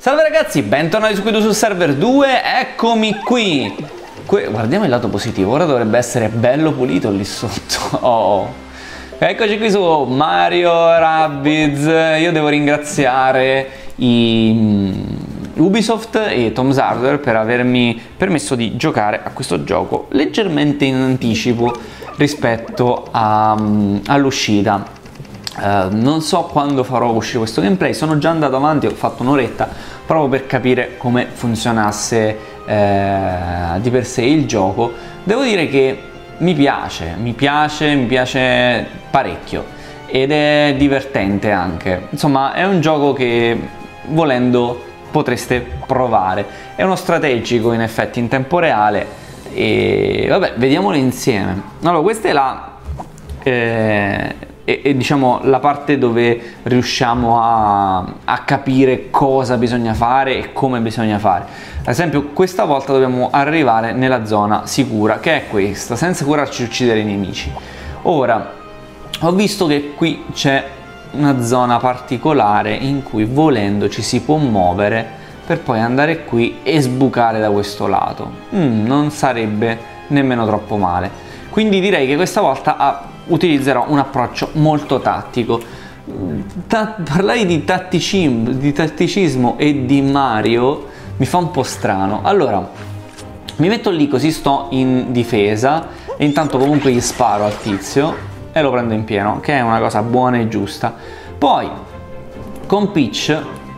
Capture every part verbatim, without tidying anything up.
Salve ragazzi, bentornati su Quidu sul server due, eccomi qui. que Guardiamo il lato positivo, ora dovrebbe essere bello pulito lì sotto. Oh, eccoci qui su Mario Rabbids. Io devo ringraziare i Ubisoft e Tom's Hardware per avermi permesso di giocare a questo gioco leggermente in anticipo rispetto all'uscita. Uh, non so quando farò uscire questo gameplay, sono già andato avanti, ho fatto un'oretta proprio per capire come funzionasse eh, di per sé il gioco. Devo dire che mi piace, mi piace, mi piace parecchio ed è divertente anche. Insomma, è un gioco che volendo potreste provare. È uno strategico in effetti in tempo reale e vabbè, vediamolo insieme. Allora, questa è la... Eh, E, e diciamo la parte dove riusciamo a, a capire cosa bisogna fare e come bisogna fare. Ad esempio, questa volta dobbiamo arrivare nella zona sicura, che è questa, senza curarci di uccidere i nemici. Ora, ho visto che qui c'è una zona particolare in cui volendo ci si può muovere per poi andare qui e sbucare da questo lato. Mm, non sarebbe nemmeno troppo male. Quindi direi che questa volta ha utilizzerò un approccio molto tattico. Ta parlare di, di tatticismo e di Mario mi fa un po' strano. Allora, mi metto lì così sto in difesa e intanto comunque gli sparo al tizio e lo prendo in pieno, che è una cosa buona e giusta. Poi con Peach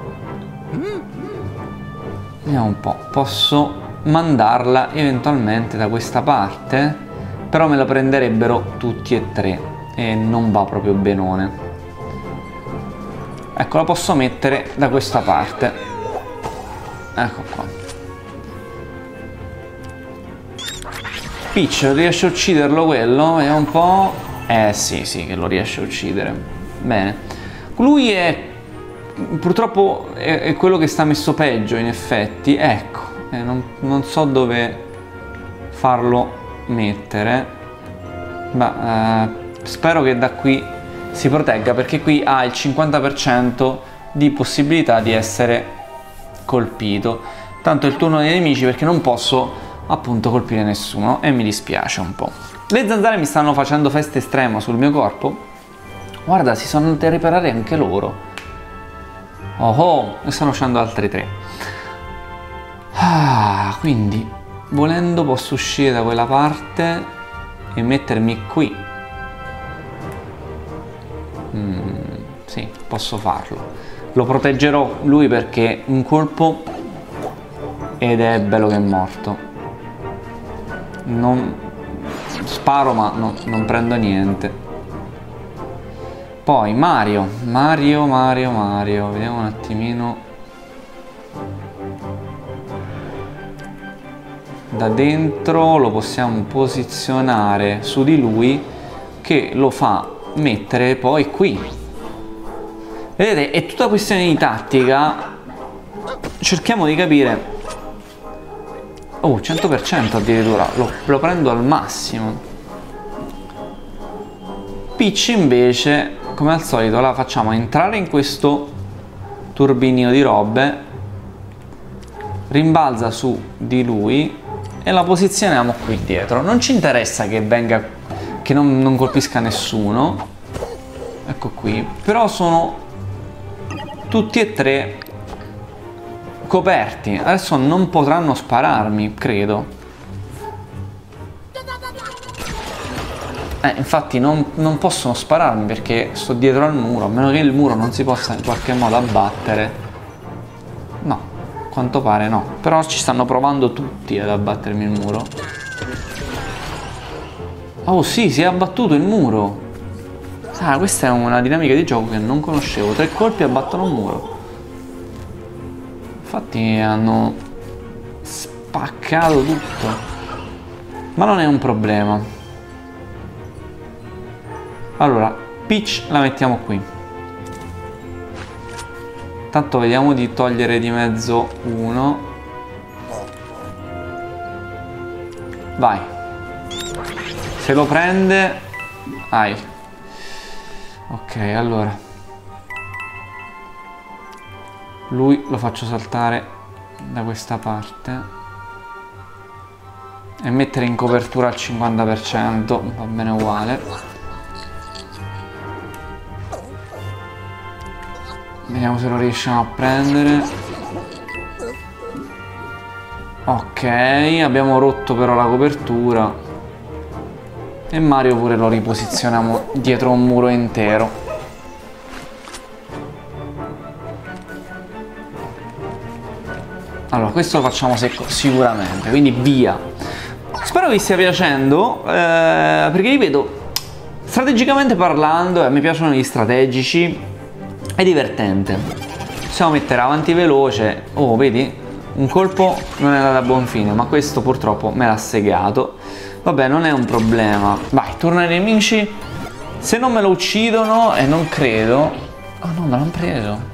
vediamo un po', posso mandarla eventualmente da questa parte, però me la prenderebbero tutti e tre e non va proprio benone. Ecco, la posso mettere da questa parte. Ecco qua. Peach, riesce a ucciderlo quello? Vediamo un po'. Eh sì, sì, che lo riesce a uccidere. Bene. Lui è... purtroppo è, è quello che sta messo peggio, in effetti. Ecco, eh, non, non so dove farlo mettere, ma eh, spero che da qui si protegga, perché qui ha il cinquanta per cento di possibilità di essere colpito. Tanto è il turno dei nemici, perché non posso appunto colpire nessuno e mi dispiace un po'. Le zanzare mi stanno facendo festa estrema sul mio corpo. Guarda, si sono andate a riparare anche loro. Oh oh, ne stanno uscendo altri tre. Ah, quindi volendo posso uscire da quella parte e mettermi qui. Mm, sì, posso farlo. Lo proteggerò lui perché un colpo ed è bello che è morto. Non sparo ma no, non prendo niente. Poi Mario, Mario, Mario, Mario. Vediamo un attimino. Da dentro lo possiamo posizionare su di lui, che lo fa mettere poi qui. Vedete, è tutta questione di tattica. Cerchiamo di capire. Oh, cento per cento addirittura, lo, lo prendo al massimo. Peach invece, come al solito, la facciamo entrare in questo turbinio di robe, rimbalza su di lui e la posizioniamo qui dietro. Non ci interessa che venga, che non, non colpisca nessuno. Ecco qui. Però sono tutti e tre coperti. Adesso non potranno spararmi, credo. Eh, infatti non, non possono spararmi perché sto dietro al muro, a meno che il muro non si possa in qualche modo abbattere. No, a quanto pare no. Però ci stanno provando tutti ad abbattermi il muro. Oh sì, si è abbattuto il muro. Ah, questa è una dinamica di gioco che non conoscevo. Tre colpi abbattono un muro. Infatti hanno spaccato tutto. Ma non è un problema. Allora, Peach la mettiamo qui. Tanto vediamo di togliere di mezzo uno. Vai. Se lo prende... Ai. Ok, allora. Lui lo faccio saltare da questa parte e mettere in copertura al cinquanta per cento, va bene uguale. Vediamo se lo riusciamo a prendere. Ok, abbiamo rotto però la copertura e Mario pure lo riposizioniamo dietro un muro intero. Allora, questo lo facciamo secco sicuramente, quindi via. Spero vi stia piacendo, eh, perché ripeto, strategicamente parlando, e mi piacciono gli strategici, è divertente. Possiamo mettere avanti veloce. Oh, vedi? Un colpo non è andato a buon fine, ma questo purtroppo me l'ha segato. Vabbè, non è un problema. Vai, torna ai nemici. Se non me lo uccidono, e non credo... Oh no, me l'hanno preso.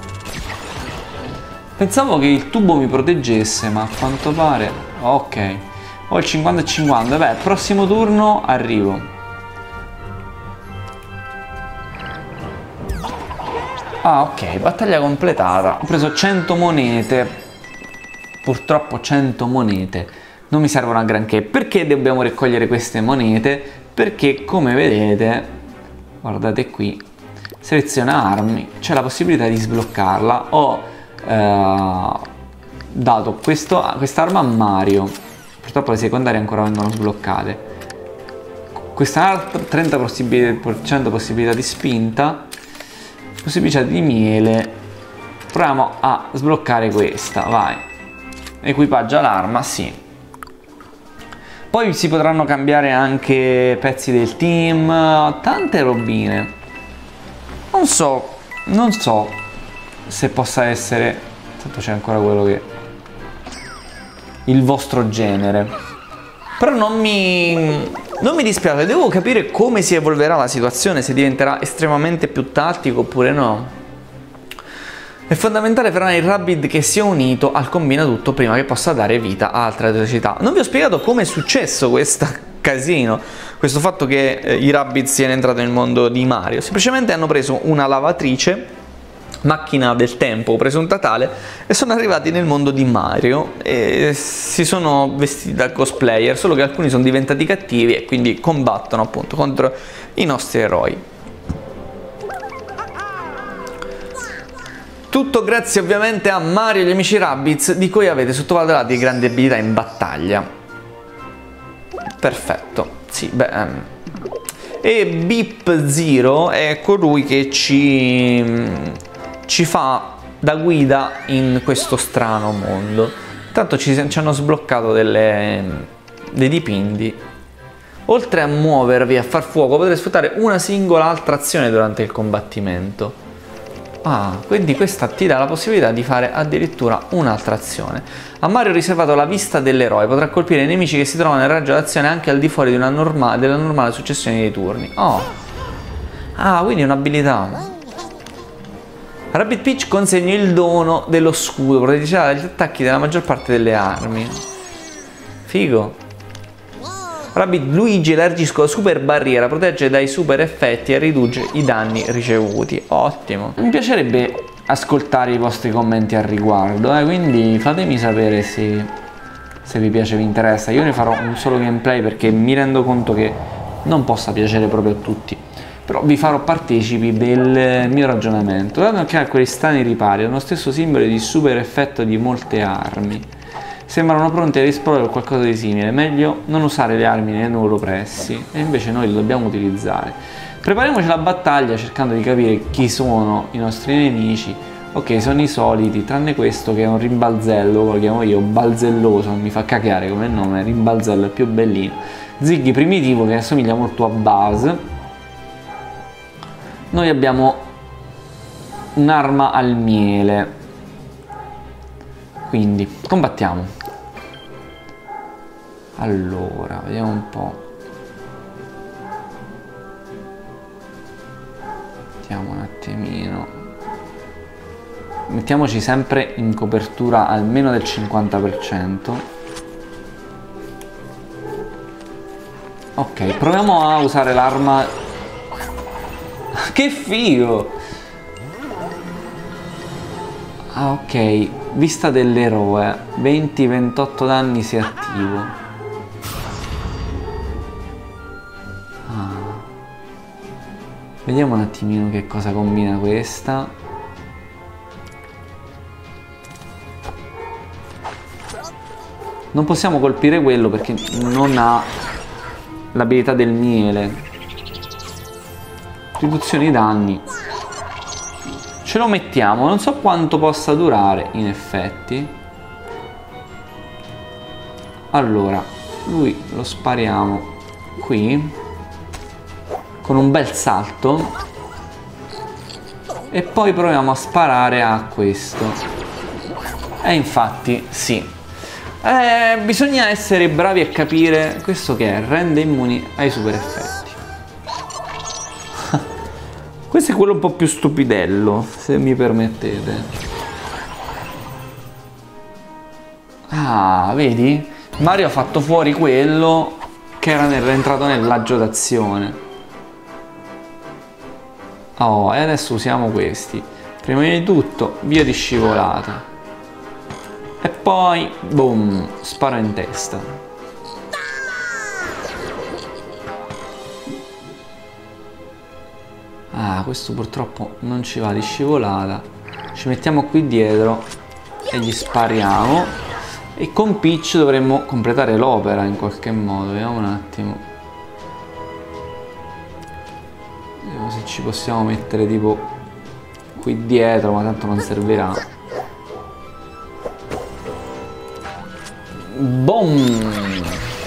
Pensavo che il tubo mi proteggesse, ma a quanto pare... Ok. Ho il cinquanta e cinquanta. Beh, prossimo turno arrivo. Ah, ok. Battaglia completata. Ho preso cento monete. Purtroppo cento monete non mi servono a granché. Perché dobbiamo raccogliere queste monete? Perché, come vedete, guardate qui, seleziona armi. C'è la possibilità di sbloccarla. Ho... Uh, dato quest'arma a Mario, purtroppo le secondarie ancora vengono sbloccate. Questa trenta per cento possibilità di spinta, possibilità di miele. Proviamo a sbloccare questa, vai. Equipaggia l'arma, sì. Poi si potranno cambiare anche pezzi del team, tante robine. Non so, non so se possa essere, tanto c'è ancora quello che il vostro genere, però non mi non mi dispiace. Devo capire come si evolverà la situazione, se diventerà estremamente più tattico oppure no. È fondamentale frenare il Rabid che si è unito al combina tutto prima che possa dare vita a altre atrocità. Non vi ho spiegato come è successo questo casino, questo fatto che eh, i Rabid siano entrati nel mondo di Mario. Semplicemente hanno preso una lavatrice, macchina del tempo presunta tale, e sono arrivati nel mondo di Mario e si sono vestiti da cosplayer, solo che alcuni sono diventati cattivi e quindi combattono appunto contro i nostri eroi. Tutto grazie ovviamente a Mario e gli amici Rabbids, di cui avete sottovalutato di grandi abilità in battaglia. Perfetto, sì, beh... Um. E Beep Zero è colui che ci... ci fa da guida in questo strano mondo. Tanto ci, ci hanno sbloccato delle, dei dipinti. Oltre a muovervi e a far fuoco, potrete sfruttare una singola altra azione durante il combattimento. Ah, quindi questa ti dà la possibilità di fare addirittura un'altra azione. A Mario è riservato la vista dell'eroe, potrà colpire i nemici che si trovano nel raggio d'azione anche al di fuori di una norma della normale successione dei turni. Oh, ah, quindi è un'abilità. Rabbid Peach consegna il dono dello scudo, proteggerà dagli attacchi della maggior parte delle armi. Figo. Rabbid Luigi elargisco super barriera, protegge dai super effetti e riduce i danni ricevuti. Ottimo. Mi piacerebbe ascoltare i vostri commenti al riguardo, eh? Quindi fatemi sapere se, se vi piace, vi interessa. Io ne farò un solo gameplay perché mi rendo conto che non possa piacere proprio a tutti. Però vi farò partecipi del mio ragionamento. Dando anche a quei strani ripari, hanno lo stesso simbolo di super effetto di molte armi. Sembrano pronti a rispondere o qualcosa di simile. Meglio non usare le armi nei loro pressi, e invece noi le dobbiamo utilizzare. Prepariamoci la battaglia cercando di capire chi sono i nostri nemici. Ok, sono i soliti, tranne questo che è un rimbalzello, lo chiamo io, balzelloso, mi fa cacare come nome, rimbalzello è più bellino. Ziggy primitivo che assomiglia molto a Buzz. Noi abbiamo un'arma al miele, quindi combattiamo. Allora, vediamo un po'. Vediamo un attimino. Mettiamoci sempre in copertura almeno del cinquanta per cento. Ok, proviamo a usare l'arma. Che figo! Ah, ok, vista dell'eroe, venti ventotto danni se attivo. Ah. Vediamo un attimino che cosa combina questa. Non possiamo colpire quello perché non ha l'abilità del miele. Riduzione danni. Ce lo mettiamo, non so quanto possa durare in effetti. Allora, lui lo spariamo qui con un bel salto e poi proviamo a sparare a questo. E infatti sì. Eh, bisogna essere bravi a capire questo che è, rende immuni ai super effetti. Questo è quello un po' più stupidello, se mi permettete. Ah, vedi? Mario ha fatto fuori quello che era entrato nel raggio d'azione. Oh, e adesso usiamo questi. Prima di tutto, via di scivolata. E poi, boom, sparo in testa. Ah, questo purtroppo non ci va di scivolata. Ci mettiamo qui dietro e gli spariamo. E con Peach dovremmo completare l'opera in qualche modo. Vediamo un attimo. Vediamo se ci possiamo mettere tipo qui dietro, ma tanto non servirà. Boom!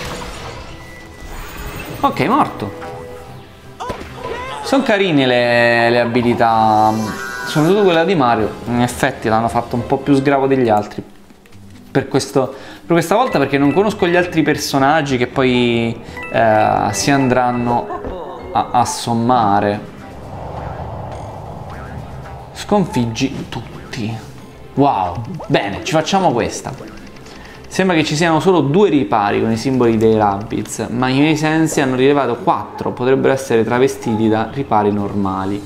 Ok, morto. Sono carine le, le abilità, soprattutto quella di Mario. In effetti l'hanno fatto un po' più sgravo degli altri per, questo, per questa volta, perché non conosco gli altri personaggi che poi eh, si andranno a, a sommare. Sconfiggi tutti. Wow, bene, ci facciamo questa. Sembra che ci siano solo due ripari con i simboli dei Rabbids, ma i miei sensi hanno rilevato quattro, potrebbero essere travestiti da ripari normali.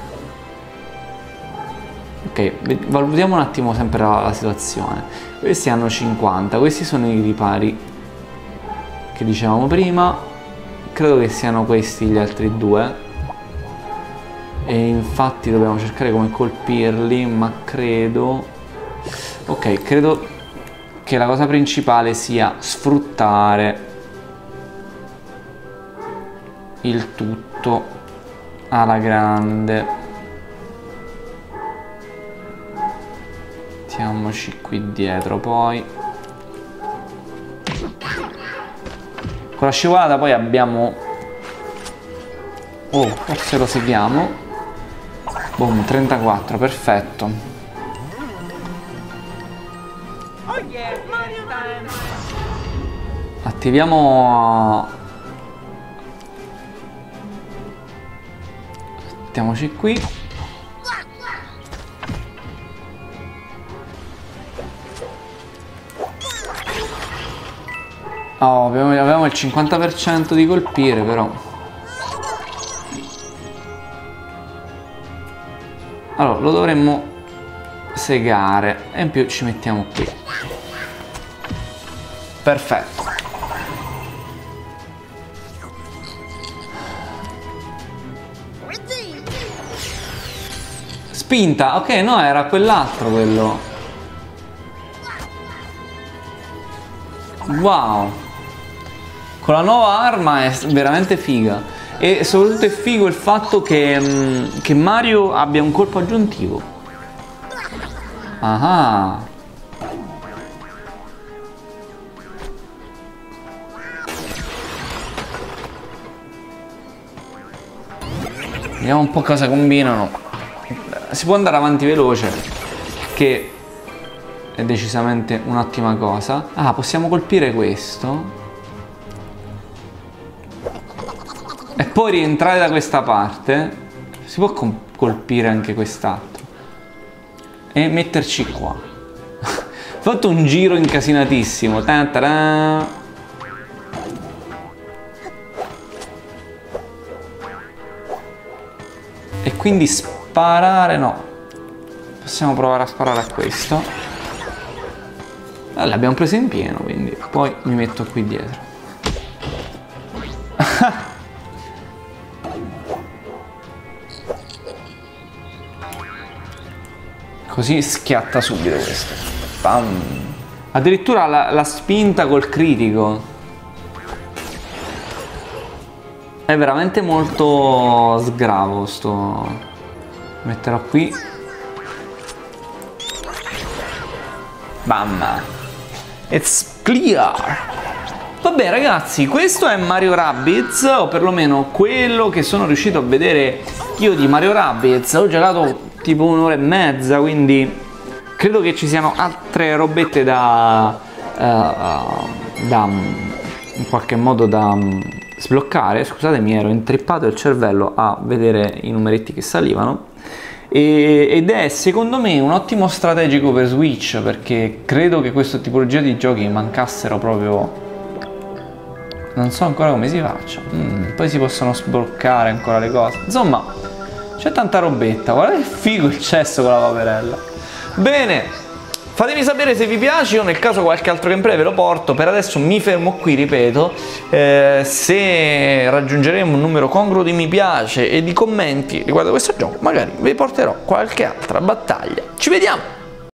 Ok, valutiamo un attimo sempre la, la situazione. Questi hanno cinquanta, questi sono i ripari che dicevamo prima. Credo che siano questi gli altri due. E infatti dobbiamo cercare come colpirli, ma credo... Ok, credo... che la cosa principale sia sfruttare il tutto alla grande. Mettiamoci qui dietro poi. Con la scivolata poi abbiamo... Oh, forse lo seguiamo. Boom, trentaquattro, perfetto. Attiviamo... Mettiamoci qui. Oh, abbiamo, avevamo il cinquanta per cento di colpire però. Allora, lo dovremmo segare e in più ci mettiamo qui. Perfetto. Spinta, ok, no, era quell'altro quello. Wow. Con la nuova arma è veramente figa. E soprattutto è figo il fatto che, che Mario abbia un colpo aggiuntivo. Ah. Vediamo un po' cosa combinano. Si può andare avanti veloce, che è decisamente un'ottima cosa. Ah, possiamo colpire questo e poi rientrare da questa parte. Si può colpire anche quest'altro e metterci qua. Ho fatto un giro incasinatissimo. Ta-ta-da. E quindi sparare no. possiamo provare a sparare a questo. Allora, l'abbiamo preso in pieno, quindi poi mi metto qui dietro. Così schiatta subito questo. Bam. Addirittura la, la spinta col critico. È veramente molto sgravo sto. Metterò qui. Bam. It's clear. Vabbè ragazzi, questo è Mario Rabbids, o perlomeno quello che sono riuscito a vedere io di Mario Rabbids. Ho giocato tipo un'ora e mezza, quindi credo che ci siano altre robette da, uh, uh, da in qualche modo da um, sbloccare. Scusate, mi ero intrippato il cervello a vedere i numeretti che salivano. E, ed è secondo me un ottimo strategico per Switch, perché credo che questa tipologia di giochi mancassero proprio. Non so ancora come si faccia. Mm, poi si possono sbloccare ancora le cose. Insomma, c'è tanta robetta. Guardate che figo il cesso con la paperella. Bene, fatemi sapere se vi piace. Io nel caso qualche altro gameplay ve lo porto. Per adesso mi fermo qui, ripeto. eh, Se raggiungeremo un numero congruo di mi piace e di commenti riguardo questo gioco, magari vi porterò qualche altra battaglia. Ci vediamo!